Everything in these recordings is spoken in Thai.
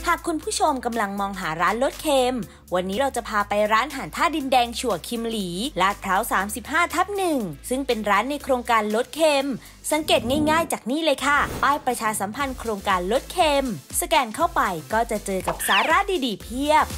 หากคุณผู้ชมกำลังมองหาร้านลดเค็มวันนี้เราจะพาไปร้านอาหารท่าดินแดงชั่วคิมหลีลาดพร้าว 35/1 ซึ่งเป็นร้านในโครงการลดเค็มสังเกตง่ายๆจากนี่เลยค่ะป้ายประชาสัมพันธ์โครงการลดเค็มสแกนเข้าไปก็จะเจอกับสาระดีๆเพียบ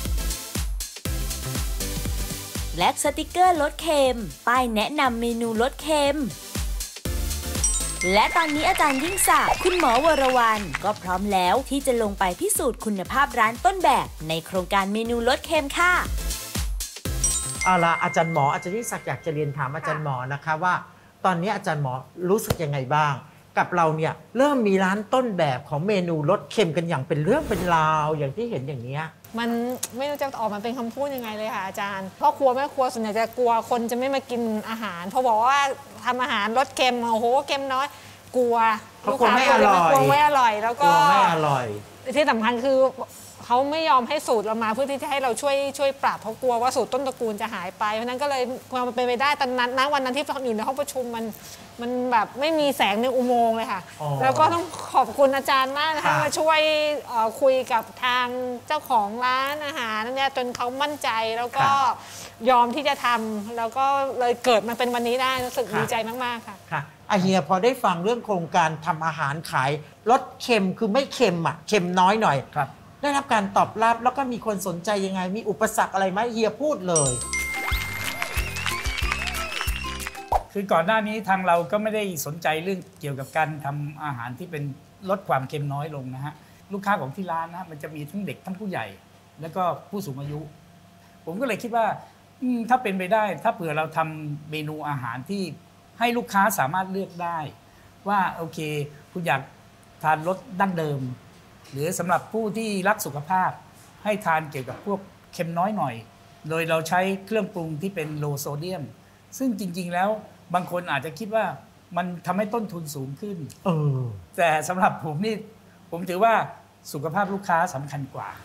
และสติกเกอร์ลดเค็มป้ายแนะนำเมนูลดเค็มและตอนนี้อาจารย์ยิ่งศักดิ์คุณหมอวรวรรณก็พร้อมแล้วที่จะลงไปพิสูจน์คุณภาพร้านต้นแบบในโครงการเมนูลดเค็มค่ะเอาล่ะอาจารย์หมออาจารย์ยิ่งศักดิ์อยากจะเรียนถามอาจารย์หมอนะคะว่าตอนนี้อาจารย์หมอรู้สึกยังไงบ้างกับเราเนี่ยเริ่มมีร้านต้นแบบของเมนูลดเค็มกันอย่างเป็นเรื่องเป็นราวอย่างที่เห็นอย่างนี้มันไม่รู้จะออกมาเป็นคำพูดยังไงเลยค่ะอาจารย์พ่อครัวแม่ครัวส่วนใหญ่จะกลัวคนจะไม่มากินอาหารเพราะบอกว่าทำอาหารลดเค็มโอ้โหเค็มน้อยกลัวลูกค้าไม่อร่อยกลัวไม่อร่อยแล้วก็ไม่อร่อยที่สำคัญคือเขาไม่ยอมให้สูตรเรามาเพื่อที่จะให้เราช่วยปรับเพราะกลัวว่าสูตรต้นตระกูลจะหายไปเพราะนั้นก็เลยความเป็นไปได้ตอนนั้นวันนั้นที่เราอยู่ในห้องประชุมมันแบบไม่มีแสงในอุโมงค์เลยค่ะแล้วก็ต้องขอบคุณอาจารย์มากนะคะมาช่วยคุยกับทางเจ้าของร้านอาหารเนี่ยจนเขามั่นใจแล้วก็ยอมที่จะทำแล้วก็เลยเกิดมาเป็นวันนี้ได้รู้สึกดีใจมากๆค่ะค่ะอาเฮียพอได้ฟังเรื่องโครงการทำอาหารขายลดเค็มคือไม่เค็มเค็มน้อยหน่อยได้รับการตอบรับแล้วก็มีคนสนใจยังไงมีอุปสรรคอะไรไหมเฮียพูดเลยคือก่อนหน้านี้ทางเราก็ไม่ได้สนใจเรื่องเกี่ยวกับการทำอาหารที่เป็นลดความเค็มน้อยลงนะฮะลูกค้าของที่ร้านนะมันจะมีทั้งเด็กทั้งผู้ใหญ่แล้วก็ผู้สูงอายุผมก็เลยคิดว่าถ้าเป็นไปได้ถ้าเผื่อเราทำเมนูอาหารที่ให้ลูกค้าสามารถเลือกได้ว่าโอเคคุณอยากทานรสดั้งเดิมหรือสำหรับผู้ที่รักสุขภาพให้ทานเกี่ยวกับพวกเค็มน้อยหน่อยโดยเราใช้เครื่องปรุงที่เป็นโลโซเดียมซึ่งจริงๆแล้วบางคนอาจจะคิดว่ามันทำให้ต้นทุนสูงขึ้นแต่สำหรับผมนี่ผมถือว่าสุขภาพลูกค้าสำคัญกว่า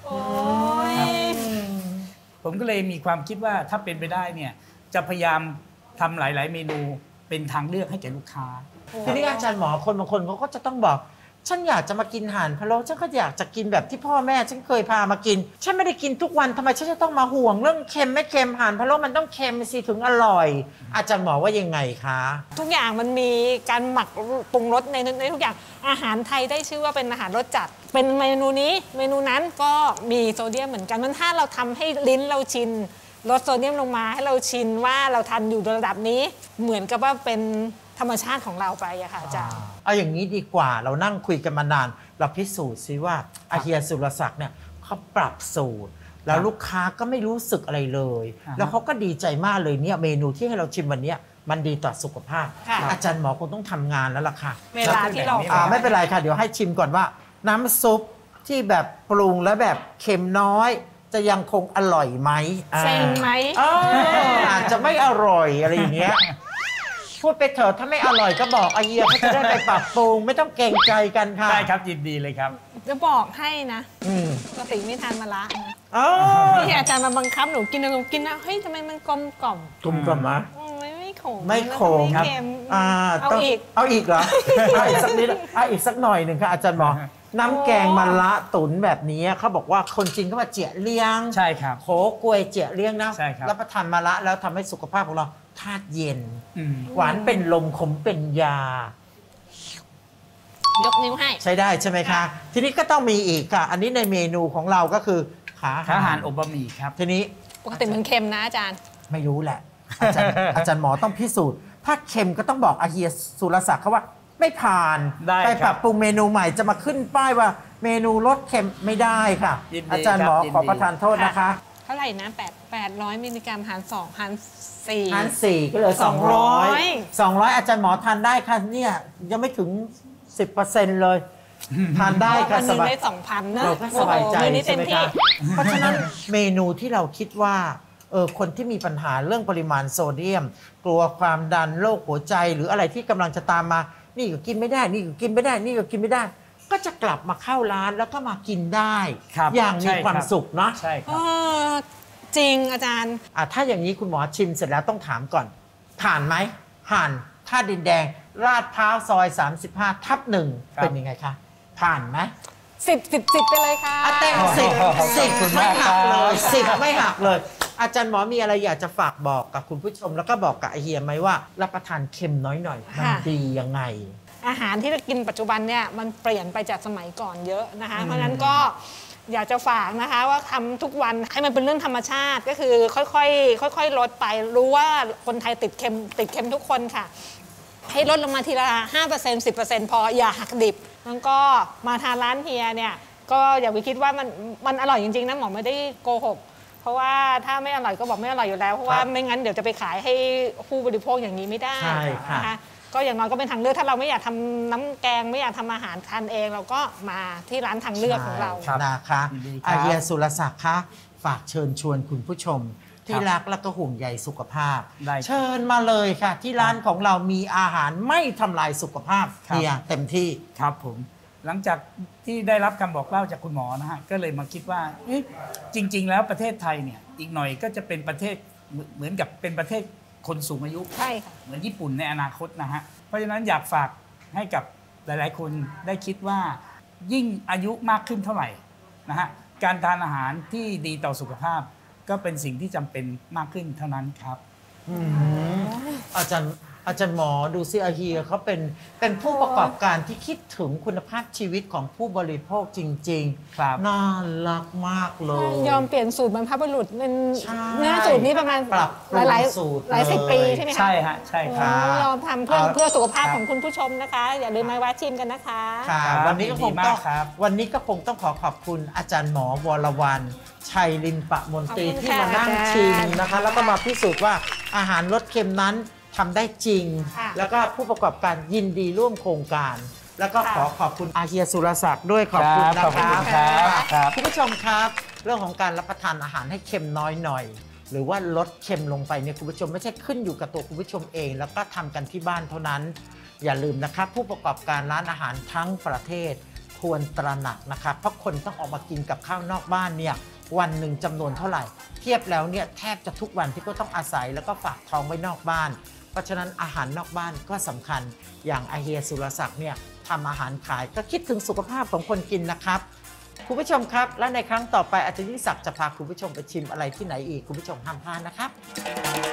ผมก็เลยมีความคิดว่าถ้าเป็นไปได้เนี่ยจะพยายามทำหลายๆเมนูเป็นทางเลือกให้แก่ลูกค้าทีนี้อาจารย์หมอคนบางคนเขาก็จะต้องบอกฉันอยากจะมากินห่านพะโล้ฉันก็อยากจะกินแบบที่พ่อแม่ฉันเคยพามากินฉันไม่ได้กินทุกวันทำไมฉันจะต้องมาห่วงเรื่องเค็มไม่เค็มห่านพะโล้มันต้องเค็มสิถึงอร่อยอาจารย์หมอว่ายังไงคะทุกอย่างมันมีการหมักปรุงรสในทุกอย่างอาหารไทยได้ชื่อว่าเป็นอาหารรสจัดเป็นเมนูนี้เมนูนั้นก็มีโซเดียมเหมือนกันมันถ้าเราทำให้ลิ้นเราชินลดโซเดียมลงมาให้เราชินว่าเราทานอยู่ระดับนี้เหมือนกับว่าเป็นธรรมชาติของเราไปอะค่ะอาจารย์เอาอย่างนี้ดีกว่าเรานั่งคุยกันมานานเราพิสูจน์ซิว่าอาเฮียสุรศักดิ์เนี่ยเขาปรับสูตรแล้วลูกค้าก็ไม่รู้สึกอะไรเลยแล้วเขาก็ดีใจมากเลยเนี่ยเมนูที่ให้เราชิมวันนี้มันดีต่อสุขภาพอาจารย์หมอคงต้องทำงานแล้วล่ะค่ะเวลาที่เราไม่เป็นไรค่ะเดี๋ยวให้ชิมก่อนว่าน้ำซุปที่แบบปรุงแล้วแบบเค็มน้อยจะยังคงอร่อยไหมเซ็งไหมอาจจะไม่อร่อยอะไรอย่างเงี้ยพูดไปเถอะถ้าไม่อร่อยก็บอกอาเฮียเขาจะได้ไปปรับปรุงไม่ต้องเกรงใจกันค่ะได้ครับยินดีเลยครับจะบอกให้นะปกติไม่ทานมะระนะที่อาจารย์มาบังคับหนูกินหนูกินนะเฮ้ยทำไมมันกลมกล่อมนะไม่ขมไม่ขมครับเอาอีกเหรออีกสักนิดอีกสักหน่อยหนึ่งค่ะอาจารย์หมอน้ำแกงมะระตุ๋นแบบนี้เขาบอกว่าคนจีนเขาว่าเจี๋ยเลี้ยงใช่ครับโขกล้วยเจี๋ยเลี้ยงนะรับประทานมะระแล้วทำให้สุขภาพของเราธาตุเย็นหวานเป็นลมขมเป็นยายกนิ้วให้ใช้ได้ใช่ไหมคะทีนี้ก็ต้องมีอีกค่ะอันนี้ในเมนูของเราก็คือขาอาหารอบบะหมี่ครับทีนี้ปกติมันเค็มนะอาจารย์ไม่รู้แหละอาจารย์หมอต้องพิสูจน์ถ้าเค็มก็ต้องบอกอาเฮียสุรศักดิ์เขาว่าไม่ผ่านไปปรับปรุงเมนูใหม่จะมาขึ้นป้ายว่าเมนูลดเค็มไม่ได้ค่ะอาจารย์หมอขอประทานโทษนะคะเท่าไหร่นะ800มิลลิกรัมหาร2หาร 4ก็เหลือ200อาจารย์หมอทานได้ค่ะเนี่ยยังไม่ถึง 10% เลยทานได้ค่ะสบายได้ 2,000 นะเราก็สบายใจใช่ไหมคะเพราะฉะนั้นเมนูที่เราคิดว่าคนที่มีปัญหาเรื่องปริมาณโซเดียมกลัวความดันโรคหัวใจหรืออะไรที่กำลังจะตามมานี่ก็กินไม่ได้นี่ก็กินไม่ได้นี่ก็กินไม่ได้ก็จะกลับมาเข้าร้านแล้วก็มากินได้อย่างมีความสุขเนาะใช่ครับจริงอาจารย์ถ้าอย่างนี้คุณหมอชิมเสร็จแล้วต้องถามก่อนผ่านไหมผ่านท่าดินแดงลาดพร้าวซอย 35/1เป็นยังไงคะผ่านไหม 10ไปเลยค่ะเต็ม10 ขอบคุณมากครับไม่หักเลยอาจารย์หมอมีอะไรอยากจะฝากบอกกับคุณผู้ชมแล้วก็บอกกับไอเฮียไหมว่ารับประทานเค็มน้อยหน่อยมันดียังไงอาหารที่เรากินปัจจุบันเนี่ยมันเปลี่ยนไปจากสมัยก่อนเยอะนะคะเพราะฉะนั้นก็อยากจะฝากนะคะว่าทำทุกวันให้มันเป็นเรื่องธรรมชาติก็คือค่อยๆลดไปรู้ว่าคนไทยติดเค็มทุกคนค่ะให้ลดลงมาทีละ 5% 10% พออย่าหักดิบแล้วก็มาทานร้านเฮียเนี่ยก็อย่าไปคิดว่ามันอร่อยจริงๆนะหมอไม่ได้โกหกเพราะว่าถ้าไม่อร่อยก็บอกไม่อร่อยอยู่แล้วเพราะว่าไม่งั้นเดี๋ยวจะไปขายให้ผู้บริโภคอย่างนี้ไม่ได้นะคะก็อย่างน้อยก็เป็นทางเลือกถ้าเราไม่อยากทำน้ำแกงไม่อยากทำอาหารทานเองเราก็มาที่ร้านทางเลือกของเรานะคะอาเฮียสุรศักดิ์คะฝากเชิญชวนคุณผู้ชมที่รักและก็ห่วงใยสุขภาพเชิญมาเลยค่ะที่ร้านของเรามีอาหารไม่ทำลายสุขภาพเฮียเต็มที่ครับผมหลังจากที่ได้รับคำบอกเล่าจากคุณหมอนะฮะก็เลยมาคิดว่าจริงๆแล้วประเทศไทยเนี่ยอีกหน่อยก็จะเป็นประเทศเหมือนกับเป็นประเทศคนสูงอายุใช่ค่ะเหมือนญี่ปุ่นในอนาคตนะฮะเพราะฉะนั้นอยากฝากให้กับหลายๆคนได้คิดว่ายิ่งอายุมากขึ้นเท่าไหร่นะฮะการทานอาหารที่ดีต่อสุขภาพก็เป็นสิ่งที่จำเป็นมากขึ้นเท่านั้นครับอาจารย์หมอดูซิอาเฮียเขาเป็นผู้ประกอบการที่คิดถึงคุณภาพชีวิตของผู้บริโภคจริงๆน่ารักมากเลยยอมเปลี่ยนสูตรบรรพบุรุษเป็นเนื้อสูตรนี้ประมาณหลายสิบปีใช่ไหมคะใช่ฮะใช่ครับยอมทำเพื่อสุขภาพของคุณผู้ชมนะคะอย่าลืมมาแวะชิมกันนะคะวันนี้ก็คงต้องขอบคุณอาจารย์หมอวรวรรณชัยลิมปะมนตรีที่มานั่งชิมนะคะแล้วก็มาพิสูจน์ว่าอาหารลดเค็มนั้นทำได้จริงแล้วก็ผู้ประกอบการยินดีร่วมโครงการแล้วก็ขอบคุณอาเฮียสุรศักดิ์ด้วยขอบคุณนะครับคุณผู้ชมครับเรื่องของการรับประทานอาหารให้เค็มน้อยหน่อยหรือว่าลดเค็มลงไปเนี่ยคุณผู้ชมไม่ใช่ขึ้นอยู่กับตัวคุณผู้ชมเองแล้วก็ทำกันที่บ้านเท่านั้นอย่าลืมนะครับผู้ประกอบการร้านอาหารทั้งประเทศควรตระหนักนะครับเพราะคนต้องออกมากินกับข้าวนอกบ้านเนี่ยวันหนึ่งจำนวนเท่าไหร่เทียบแล้วเนี่ยแทบจะทุกวันที่ก็ต้องอาศัยแล้วก็ฝากท้องไว้นอกบ้านเพราะฉะนั้นอาหารนอกบ้านก็สำคัญอย่างอาเฮียสุรศักดิ์เนี่ยทำอาหารขายก็คิดถึงสุขภาพของคนกินนะครับคุณผู้ชมครับและในครั้งต่อไปอาจารย์ยิ่งศักดิ์จะพาคุณผู้ชมไปชิมอะไรที่ไหนอีกคุณผู้ชมห้ามพลาดนะครับ